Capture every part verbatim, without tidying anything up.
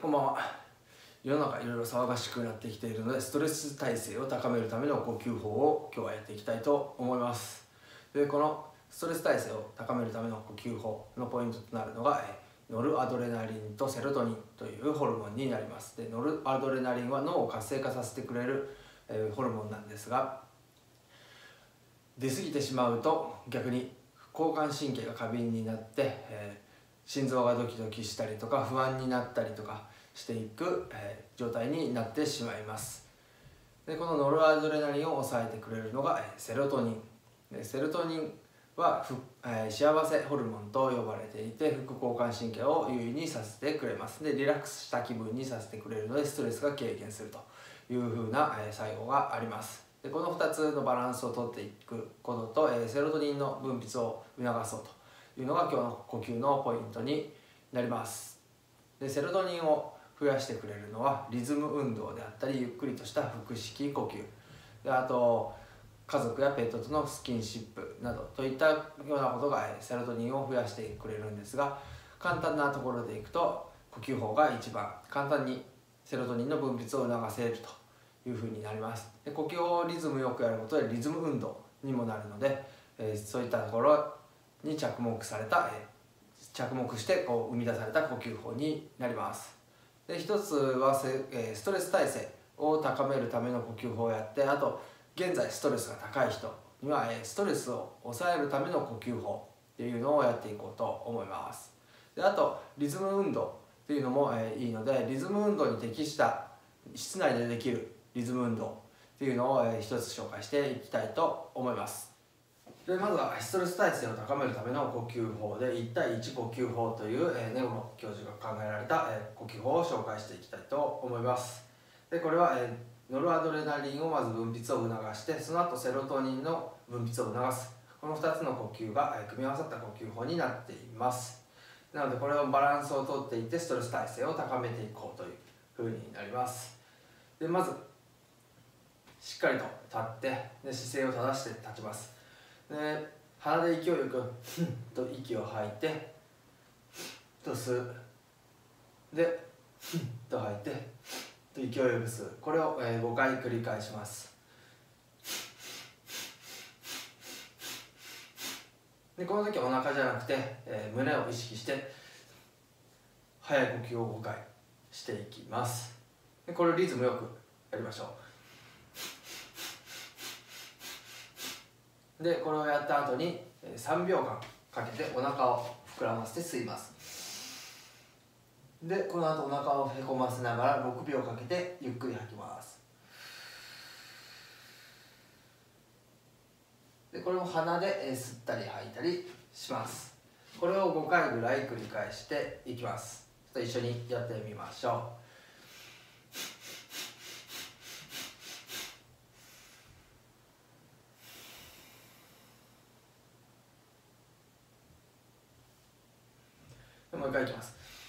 こんばんは。世の中いろいろ騒がしくなってきているので、ストレス耐性を高めるための呼吸法を今日はやっていきたいと思います。で、このストレス耐性を高めるための呼吸法のポイントとなるのがノルアドレナリンとセロトニンというホルモンになります。で、ノルアドレナリンは脳を活性化させてくれる、えー、ホルモンなんですが、出過ぎてしまうと逆に交感神経が過敏になって、えー心臓がドキドキしたりとか不安になったりとかしていく、えー、状態になってしまいます。で、このノルアドレナリンを抑えてくれるのが、えー、セロトニンで、セロトニンはふ、えー、幸せホルモンと呼ばれていて、副交感神経を優位にさせてくれます。で、リラックスした気分にさせてくれるので、ストレスが軽減するというふうな、えー、作用があります。で、このふたつのバランスをとっていくことと、えー、セロトニンの分泌を促そうというのが今日の呼吸のポイントになります。で、セロトニンを増やしてくれるのはリズム運動であったり、ゆっくりとした腹式呼吸で、あと家族やペットとのスキンシップなどといったようなことがセロトニンを増やしてくれるんですが、簡単なところでいくと呼吸法が一番簡単にセロトニンの分泌を促せるというふうになります。で、呼吸をリズムよくやることでリズム運動にもなるので、えー、そういったところに着目された、えー、着目してこう生み出された呼吸法になります。で、一つはせ、えー、ストレス耐性を高めるための呼吸法をやって、あと現在ストレスが高い人には、えー、ストレスを抑えるための呼吸法っていうのをやっていこうと思います。で、あとリズム運動っていうのも、えー、いいので、リズム運動に適した室内でできるリズム運動っていうのを、えー、一つ紹介していきたいと思います。で、まずはストレス耐性を高めるための呼吸法でいち対いち呼吸法という、えー、ネゴロ教授が考えられた、えー、呼吸法を紹介していきたいと思います。で、これは、えー、ノルアドレナリンをまず分泌を促して、その後セロトニンの分泌を促す、このふたつの呼吸が、えー、組み合わさった呼吸法になっています。なのでこれをバランスをとっていってストレス耐性を高めていこうというふうになります。で、まずしっかりと立って、で姿勢を正して立ちます。で、鼻で勢いよくふんと息を吐いてと吸う、でふんと吐いてと勢いよく吸う、これをごかい繰り返します。で、この時お腹じゃなくて、えー、胸を意識して速い呼吸をごかいしていきます。で、これをリズムよくやりましょう。で、これをやった後にさんびょうかんかけてお腹を膨らませて吸います。で、この後お腹をへこませながらろくびょうかけてゆっくり吐きます。で、これも鼻で吸ったり吐いたりします。これをごかいぐらい繰り返していきます。ちょっと一緒にやってみましょう。もう一回いきます。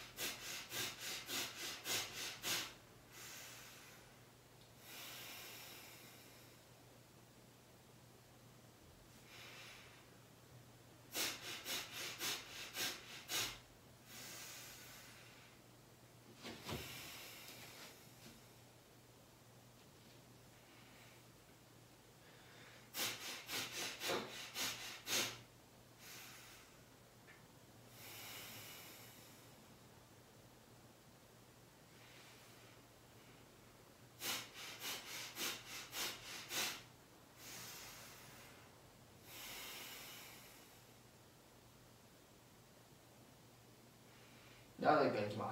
で、あといっかいいきます。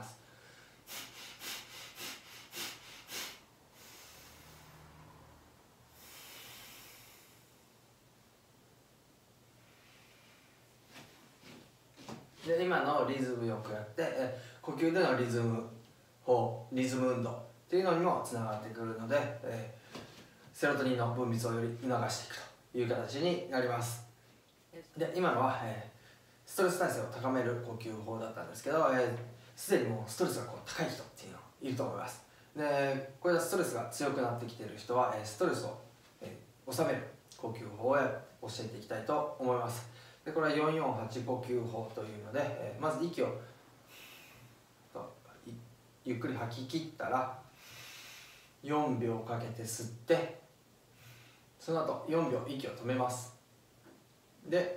で、今のリズムよくやって、え呼吸でのリズム法、リズム運動っていうのにもつながってくるので、えー、セロトニンの分泌をより促していくという形になります。で、今のは、えー、ストレス耐性を高める呼吸法だったんですけど、すで、えー、にもうストレスがこう高い人っていうのいると思います。で、これでストレスが強くなってきている人は、えー、ストレスを、えー、収める呼吸法を教えていきたいと思います。で、これはよんよんはち呼吸法というので、えー、まず息をゆっくり吐き切ったらよんびょうかけて吸って、その後よんびょう息を止めます。で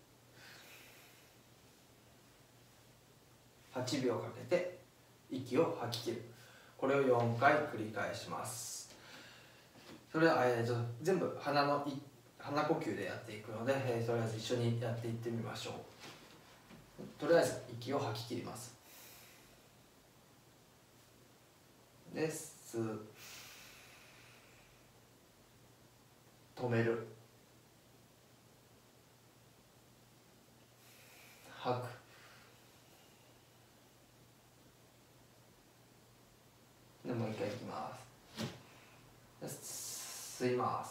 はちびょうかけて息を吐き切る。これをよんかい繰り返します。それでは、えー、と全部鼻のい鼻呼吸でやっていくので、えー、とりあえず一緒にやっていってみましょう。とりあえず息を吐き切ります。で吸う、止める、吐く、でもう一回いきます。吸います。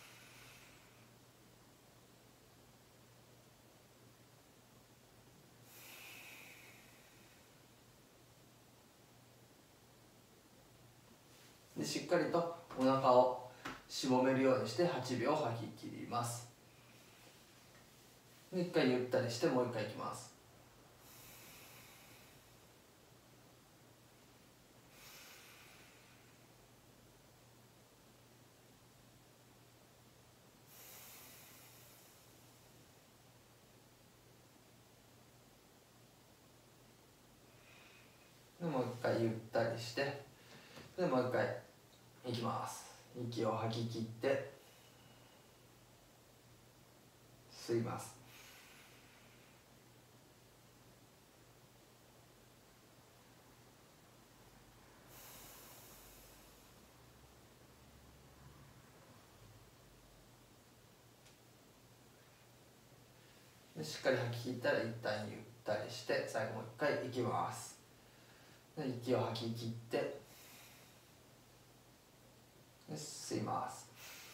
でしっかりとお腹をしぼめるようにしてはちびょう吐き切ります。で一回ゆったりしてもう一回いきます。でもう一回ゆったりして、でもう一回いきます。息を吐き切って吸います。でしっかり吐き切ったら一旦ゆったりして最後もう一回いきます。で息を吐き切ってで吸います。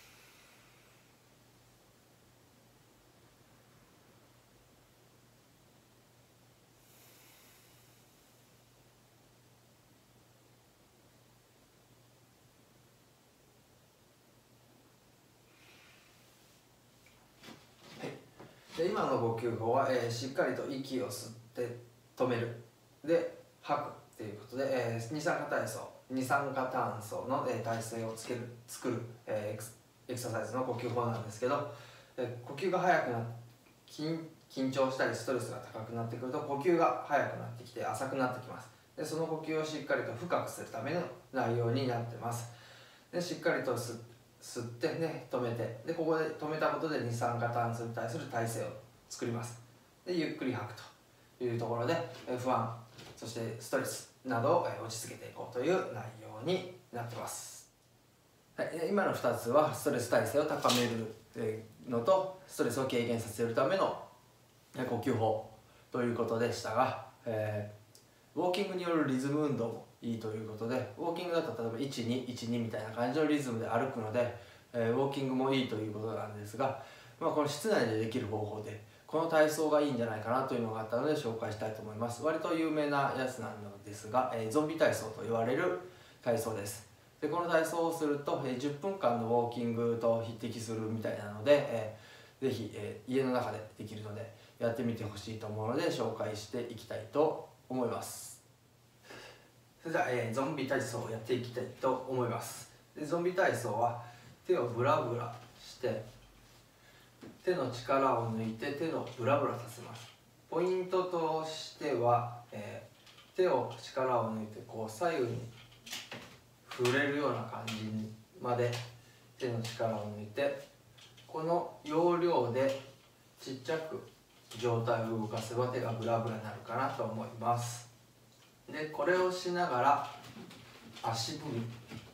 で今の呼吸法は、えー、しっかりと息を吸って止める、で吐くっていうことで、えー、二酸化体操二酸化炭素の、えー、体勢をつける作る、えー、エクス、エクササイズの呼吸法なんですけど、えー、呼吸が速くなって緊緊張したりストレスが高くなってくると呼吸が速くなってきて浅くなってきます。でその呼吸をしっかりと深くするための内容になってます。でしっかりと吸って吸ってね止めて、でここで止めたことで二酸化炭素に対する体勢を作ります。でゆっくり吐くというところで不安そしてストレスなどを落ち着けていこうという内容になってます。はい、今のふたつはストレス耐性を高めるのとストレスを軽減させるための呼吸法ということでしたが、えー、ウォーキングによるリズム運動もいいということで、ウォーキングだと例えばいちにいちにみたいな感じのリズムで歩くので、えー、ウォーキングもいいということなんですが、まあ、この室内でできる方法でこの体操がいいんじゃないかなというのがあったので紹介したいと思います。割と有名なやつなのですが、えー、ゾンビ体操と言われる体操です。でこの体操をすると、えー、じゅっぷんかんのウォーキングと匹敵するみたいなので、えー、ぜひ、えー、家の中でできるのでやってみてほしいと思うので紹介していきたいと思います。それでは、えー、ゾンビ体操をやっていきたいと思います。でゾンビ体操は手をブラブラして手の力を抜いて手をブラブラさせます。ポイントとしては、えー、手を力を抜いてこう左右に触れるような感じまで手の力を抜いて、この要領でちっちゃく上体を動かせば手がブラブラになるかなと思います。でこれをしながら足踏み、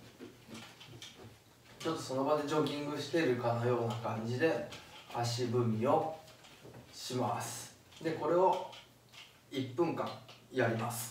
ちょっとその場でジョギングしているかのような感じで足踏みをします。でこれをいっぷんかんやります。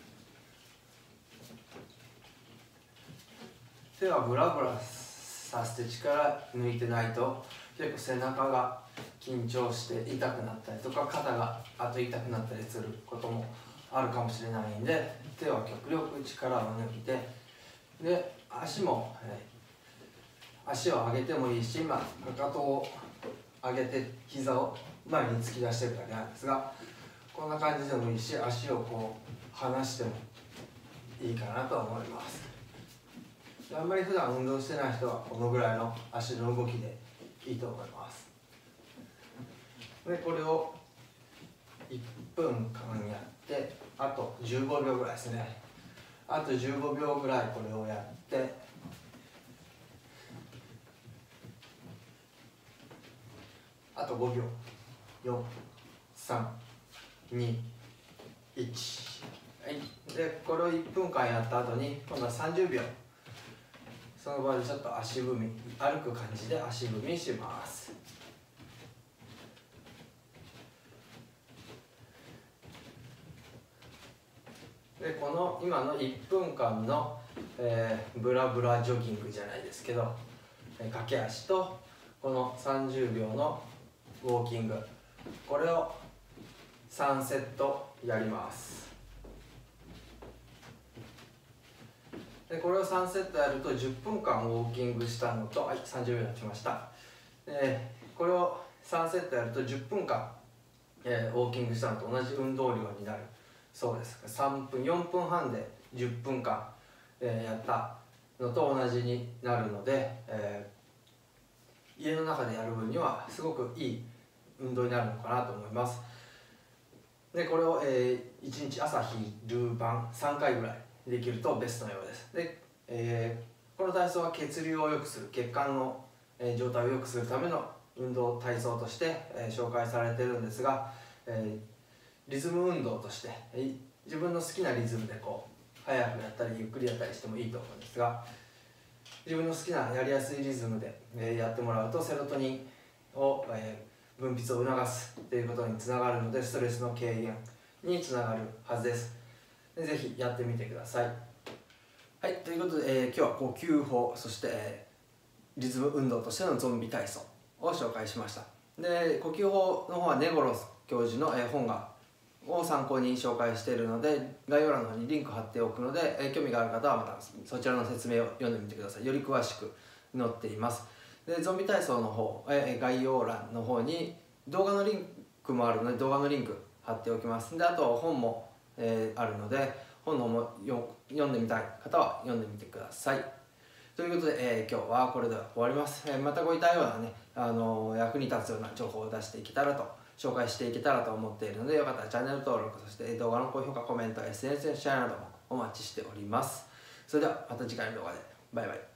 手はブラブラさせて力抜いてないと結構背中が緊張して痛くなったりとか肩があと痛くなったりすることもあるかもしれないんで、手は極力力を抜いて、で足も、えー、足を上げてもいいし、まあ、かかとを上げて膝を前に突き出してるだけなんですが、こんな感じでもいいし、足をこう離してもいいかなと思います。あんまり普段運動してない人はこのぐらいの足の動きでいいと思います。でこれをいっぷんかんやって、あとじゅうごびょうぐらいですね。あとじゅうごびょうぐらいこれをやって、あとごびょう、よん、さん、に、いち、はい。でこれをいっぷんかんやった後に今度はさんじゅうびょう、その場でちょっと足踏み、歩く感じで足踏みします。でこの今のいっぷんかんの、えー、ブラブラジョギングじゃないですけど、えー、駆け足とこのさんじゅうびょうのウォーキング、これをさんセットやります。でこれをさんセットやるとじゅっぷんかんウォーキングしたのと、はい、さんじゅうびょう経ちました。でこれをさんセットやるとじゅっぷんかん、えー、ウォーキングしたのと同じ運動量になるそうです。さんぷん、よんぷんはんでじゅっぷんかん、えー、やったのと同じになるので、えー、家の中でやる分にはすごくいい運動になるのかなと思います。でこれを、えー、いちにち朝昼晩さんかいぐらいできるとベストのようです。で、えー、この体操は血流を良くする、血管の、えー、状態を良くするための運動体操として、えー、紹介されているんですが、えーリズム運動として自分の好きなリズムでこう速くやったりゆっくりやったりしてもいいと思うんですが、自分の好きなやりやすいリズムでやってもらうとセロトニンを分泌を促すということにつながるので、ストレスの軽減につながるはずです。ぜひやってみてください。はい、ということで、えー、今日は呼吸法、そして、えー、リズム運動としてのゾンビ体操を紹介しました。で呼吸法の方は根来教授の、えー、本がを参考に紹介しているので、概要欄の方にリンク貼っておくので、えー、興味がある方はまたそちらの説明を読んでみてください。より詳しく載っています。でゾンビ体操の方、えー、概要欄の方に動画のリンクもあるので、動画のリンク貼っておきます。であと本も、えー、あるので、本のもよ読んでみたい方は読んでみてください。ということで、えー、今日はこれで終わります。えー、またこういったようなね、あのー、役に立つような情報を出していけたらと、紹介していけたらと思っているので、よかったらチャンネル登録、そして動画の高評価、コメント、エスエヌエス のシェアなどもお待ちしております。それではまた次回の動画で。バイバイ。